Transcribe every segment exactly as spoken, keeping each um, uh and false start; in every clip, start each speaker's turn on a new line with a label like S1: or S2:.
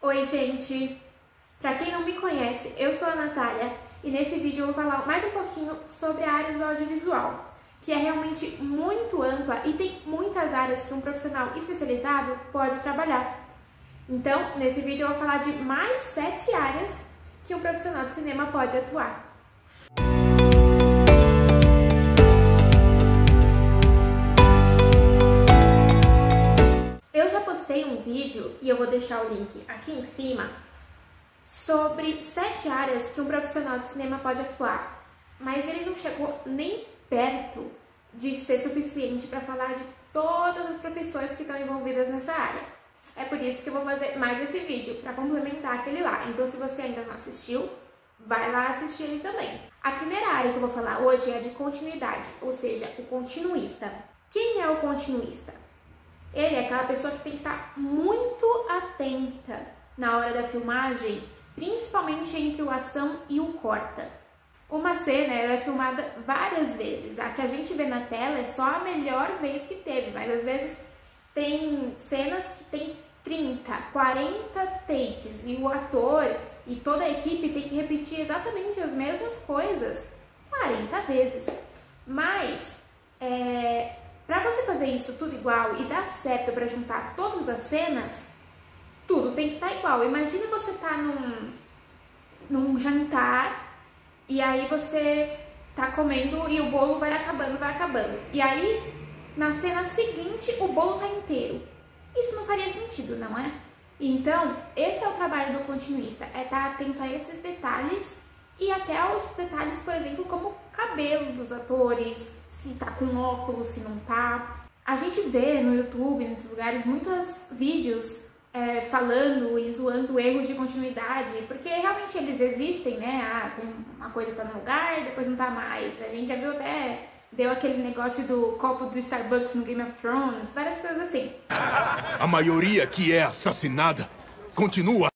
S1: Oi, gente! Pra quem não me conhece, eu sou a Natália e nesse vídeo eu vou falar mais um pouquinho sobre a área do audiovisual, que é realmente muito ampla e tem muitas áreas que um profissional especializado pode trabalhar. Então, nesse vídeo eu vou falar de mais sete áreas que um profissional de cinema pode atuar. Eu já postei um vídeo, e eu vou deixar o link aqui em cima, sobre sete áreas que um profissional de cinema pode atuar, mas ele não chegou nem perto de ser suficiente para falar de todas as profissões que estão envolvidas nessa área. É por isso que eu vou fazer mais esse vídeo, para complementar aquele lá. Então, se você ainda não assistiu, vai lá assistir ele também. A primeira área que eu vou falar hoje é a de continuidade, ou seja, o continuista. Quem é o continuista? Ele é aquela pessoa que tem que estar muito atenta na hora da filmagem, principalmente entre o ação e o corta. Uma cena ela é filmada várias vezes. A que a gente vê na tela é só a melhor vez que teve, mas às vezes tem cenas que tem trinta, quarenta takes e o ator e toda a equipe tem que repetir exatamente as mesmas coisas quarenta vezes. Mas, é, para você fazer isso tudo igual e dar certo para juntar todas as cenas, tudo tem que estar igual. Imagina você tá num, num jantar e aí você tá comendo e o bolo vai acabando, vai acabando. E aí, na cena seguinte, o bolo tá inteiro. Isso não faria sentido, não é? Então, esse é o trabalho do continuista, é estar atento a esses detalhes e até aos detalhes, por exemplo, como o cabelo dos atores, se tá com óculos, se não tá. A gente vê no YouTube, nesses lugares, muitos vídeos é, falando e zoando erros de continuidade, porque realmente eles existem, né? Ah, tem uma coisa que tá no lugar e depois não tá mais. A gente já viu até... Deu aquele negócio do copo do Starbucks no Game of Thrones, várias coisas assim.
S2: A maioria que é assassinada continua.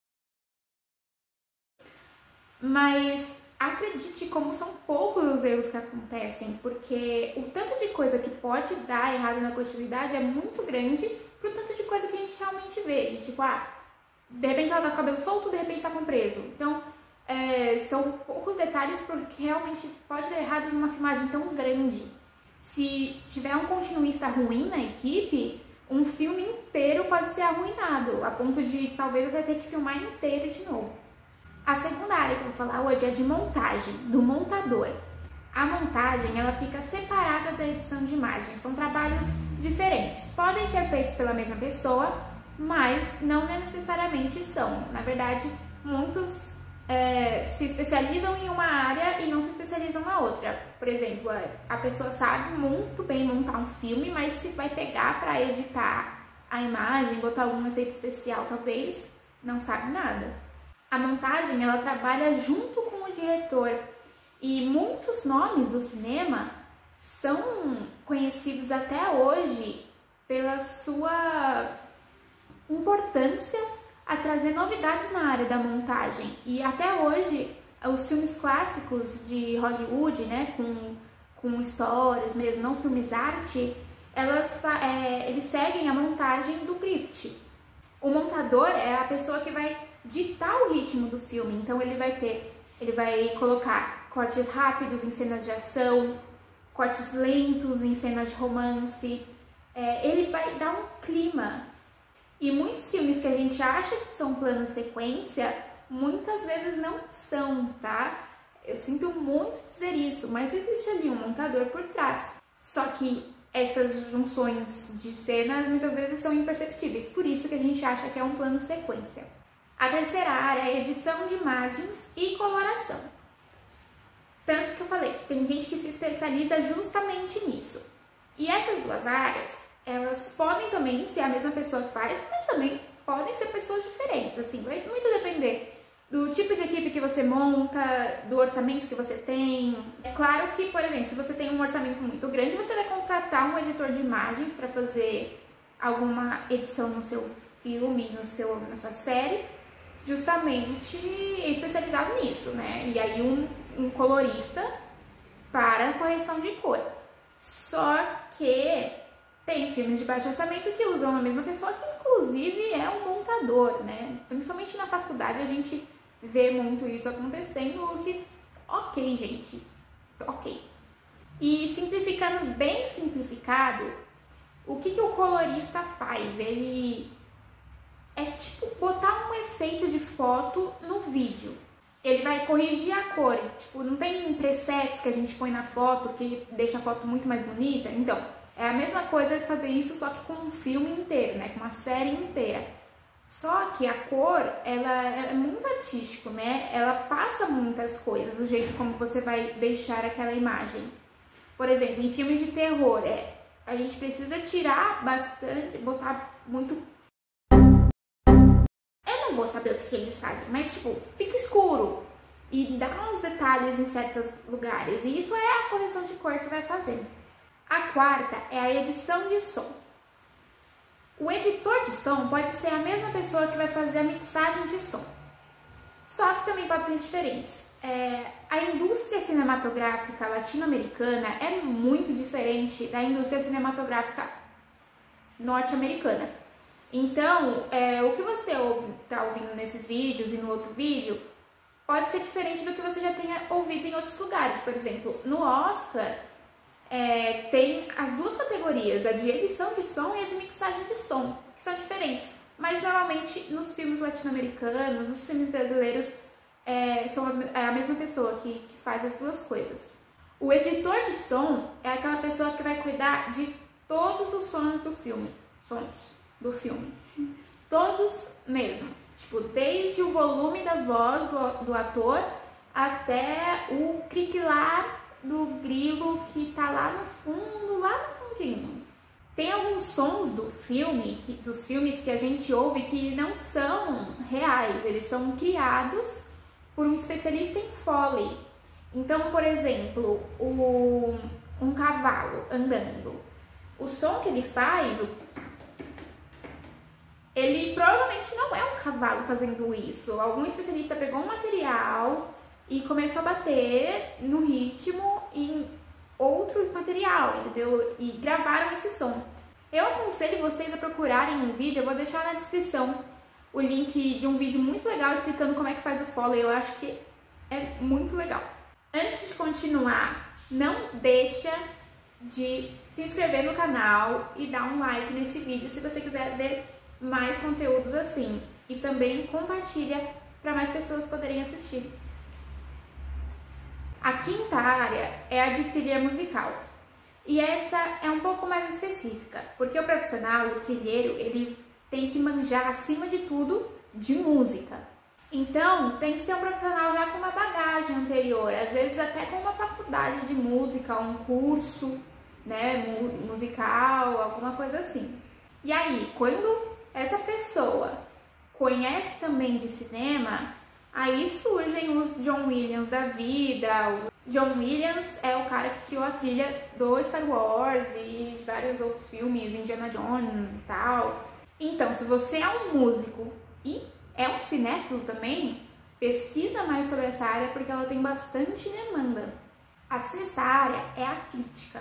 S1: Mas acredite como são poucos os erros que acontecem, porque o tanto de coisa que pode dar errado na continuidade é muito grande pro tanto de coisa que a gente realmente vê. De, tipo, ah, de repente ela tá com o cabelo solto, de repente tá com preso. Então, É, são poucos detalhes porque realmente pode dar errado em uma filmagem tão grande. Se tiver um continuista ruim na equipe, um filme inteiro pode ser arruinado, a ponto de talvez até ter que filmar inteiro de novo. A segunda área que eu vou falar hoje é de montagem, do montador. A montagem ela fica separada da edição de imagens, são trabalhos diferentes. Podem ser feitos pela mesma pessoa, mas não necessariamente são. Na verdade, muitos É, se especializam em uma área e não se especializam na outra. Por exemplo, a pessoa sabe muito bem montar um filme, mas se vai pegar para editar a imagem, botar algum efeito especial, talvez não sabe nada. A montagem, ela trabalha junto com o diretor e muitos nomes do cinema são conhecidos até hoje pela sua importância a trazer novidades na área da montagem. E até hoje, os filmes clássicos de Hollywood, né, com, com histórias mesmo, não filmes arte, elas, é, eles seguem a montagem do Griffith. O montador é a pessoa que vai ditar o ritmo do filme, então ele vai ter, ele vai colocar cortes rápidos em cenas de ação, cortes lentos em cenas de romance, é, ele vai dar um clima. E muitos filmes que a gente acha que são plano sequência, muitas vezes não são, tá? Eu sinto muito dizer isso, mas existe ali um montador por trás. Só que essas junções de cenas muitas vezes são imperceptíveis, por isso que a gente acha que é um plano sequência. A terceira área é edição de imagens e coloração. Tanto que eu falei que tem gente que se especializa justamente nisso. E essas duas áreas, elas podem também ser a mesma pessoa que faz, mas também podem ser pessoas diferentes, assim, vai muito depender do tipo de equipe que você monta, do orçamento que você tem. É claro que, por exemplo, se você tem um orçamento muito grande, você vai contratar um editor de imagens para fazer alguma edição no seu filme, no seu, na sua série, justamente especializado nisso, né? E aí um, um colorista para correção de cor. Só que Tem filmes de baixo orçamento que usam a mesma pessoa, que inclusive é um montador, né? Principalmente na faculdade a gente vê muito isso acontecendo, o que, ok, gente, ok. E simplificando bem simplificado, o que, que o colorista faz? Ele é tipo botar um efeito de foto no vídeo. Ele vai corrigir a cor, tipo, não tem presets que a gente põe na foto que deixa a foto muito mais bonita? Então, é a mesma coisa de fazer isso, só que com um filme inteiro, né? Com uma série inteira. Só que a cor, ela é muito artístico, né? Ela passa muitas coisas, o jeito como você vai deixar aquela imagem. Por exemplo, em filmes de terror, é, a gente precisa tirar bastante, botar muito... Eu não vou saber o que eles fazem, mas tipo, fica escuro e dá uns detalhes em certos lugares. E isso é a correção de cor que vai fazer. A quarta é a edição de som. O editor de som pode ser a mesma pessoa que vai fazer a mixagem de som, só que também pode ser diferentes. É, a indústria cinematográfica latino-americana é muito diferente da indústria cinematográfica norte-americana. Então, é, o que você está ouvindo nesses vídeos e no outro vídeo pode ser diferente do que você já tenha ouvido em outros lugares. Por exemplo, no Oscar, É, tem as duas categorias, a de edição de som e a de mixagem de som, que são diferentes. Mas normalmente nos filmes latino-americanos, nos filmes brasileiros, é, são as, é a mesma pessoa que, que faz as duas coisas. O editor de som é aquela pessoa que vai cuidar de todos os sons do filme. Sons do filme. Todos mesmo. Tipo, desde o volume da voz do, do ator até o criquilar do grilo que tá lá no fundo, lá no fundinho. Tem alguns sons do filme, que, dos filmes que a gente ouve que não são reais, eles são criados por um especialista em Foley. Então, por exemplo, o, um cavalo andando, o som que ele faz, o, ele provavelmente não é um cavalo fazendo isso. Algum especialista pegou um material e começou a bater no ritmo em outro material, entendeu? E gravaram esse som. Eu aconselho vocês a procurarem um vídeo, eu vou deixar na descrição o link de um vídeo muito legal explicando como é que faz o Foley, eu acho que é muito legal. Antes de continuar, não deixa de se inscrever no canal e dar um like nesse vídeo se você quiser ver mais conteúdos assim. E também compartilha para mais pessoas poderem assistir. A quinta área é a de trilha musical, e essa é um pouco mais específica, porque o profissional, o trilheiro, ele tem que manjar acima de tudo de música. Então, tem que ser um profissional já com uma bagagem anterior, às vezes até com uma faculdade de música, um curso, né, musical, alguma coisa assim. E aí, quando essa pessoa conhece também de cinema, aí surgem os John Williams da vida. O John Williams é o cara que criou a trilha do Star Wars e de vários outros filmes, Indiana Jones e tal. Então, se você é um músico e é um cinéfilo também, pesquisa mais sobre essa área porque ela tem bastante demanda. A sexta área é a crítica.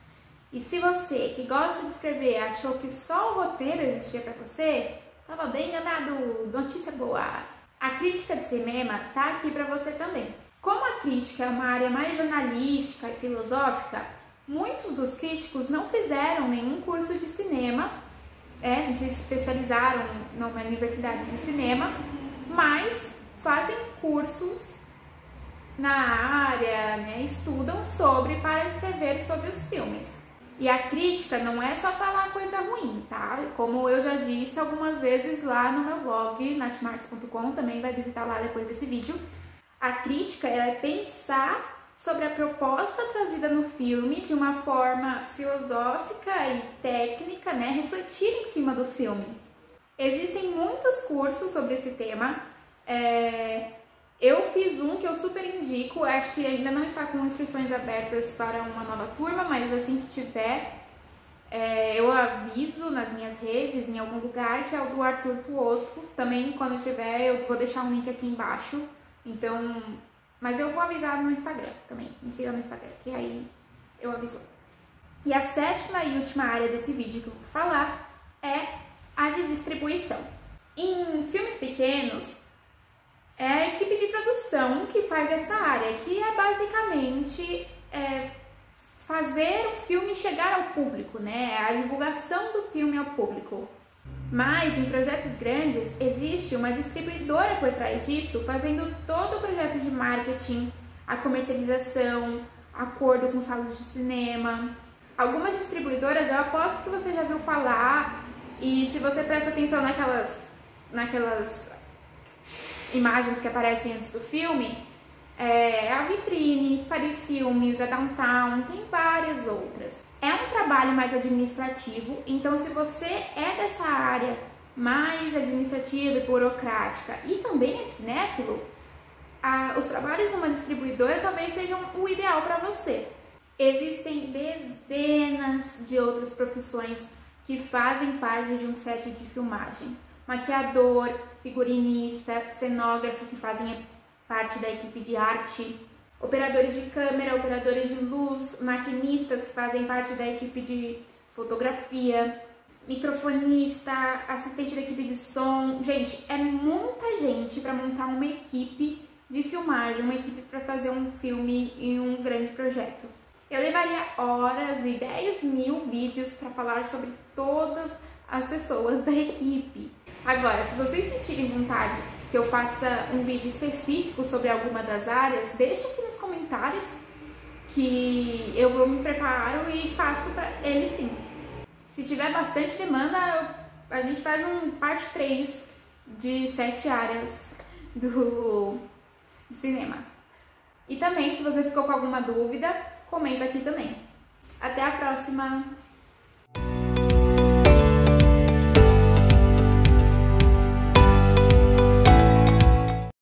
S1: E se você que gosta de escrever achou que só o roteiro existia para você, tava bem enganado. Notícia boa! A crítica de cinema tá aqui para você também. Como a crítica é uma área mais jornalística e filosófica, muitos dos críticos não fizeram nenhum curso de cinema, é, se especializaram numa universidade de cinema, mas fazem cursos na área, né, estudam sobre para escrever sobre os filmes. E a crítica não é só falar coisa ruim, tá? Como eu já disse algumas vezes lá no meu blog, natmarques ponto com, também vai visitar lá depois desse vídeo. A crítica é pensar sobre a proposta trazida no filme de uma forma filosófica e técnica, né? Refletir em cima do filme. Existem muitos cursos sobre esse tema. É... Eu fiz um que eu super indico, acho que ainda não está com inscrições abertas para uma nova turma, mas assim que tiver, é, eu aviso nas minhas redes, em algum lugar, que é o do Arthur Puotto. Também, quando tiver, eu vou deixar um link aqui embaixo, então, mas eu vou avisar no Instagram também, me siga no Instagram, que aí eu aviso. E a sétima e última área desse vídeo que eu vou falar é a de distribuição. Em filmes pequenos, é a equipe de produção que faz essa área, que é basicamente é, fazer o filme chegar ao público, né? A divulgação do filme ao público. Mas em projetos grandes existe uma distribuidora por trás disso, fazendo todo o projeto de marketing, a comercialização, acordo com salas de cinema. Algumas distribuidoras eu aposto que você já viu falar, e se você presta atenção naquelas, naquelas imagens que aparecem antes do filme, é a Vitrine, Paris Filmes, a Downtown, tem várias outras. É um trabalho mais administrativo, então se você é dessa área mais administrativa e burocrática e também é cinéfilo, a, os trabalhos numa distribuidora talvez sejam o ideal para você. Existem dezenas de outras profissões que fazem parte de um set de filmagem. Maquiador, figurinista, cenógrafo que fazem parte da equipe de arte, operadores de câmera, operadores de luz, maquinistas que fazem parte da equipe de fotografia, microfonista, assistente da equipe de som. Gente, é muita gente para montar uma equipe de filmagem, uma equipe para fazer um filme em um grande projeto. Eu levaria horas e dez mil vídeos para falar sobre todas as pessoas da equipe. Agora, se vocês sentirem vontade que eu faça um vídeo específico sobre alguma das áreas, deixa aqui nos comentários que eu vou me preparo e faço para ele sim. Se tiver bastante demanda, a gente faz um parte três de sete áreas do, do cinema. E também, se você ficou com alguma dúvida, comenta aqui também. Até a próxima!